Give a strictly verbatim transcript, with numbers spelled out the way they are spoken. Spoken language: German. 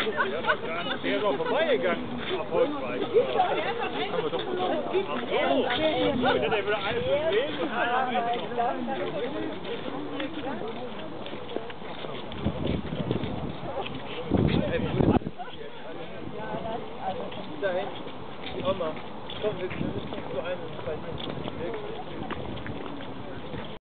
Der ist auch vorbeigegangen, erfolgreich. Kann man doch mal sagen. Ach so, der würde alles sehen und einer am Ende noch.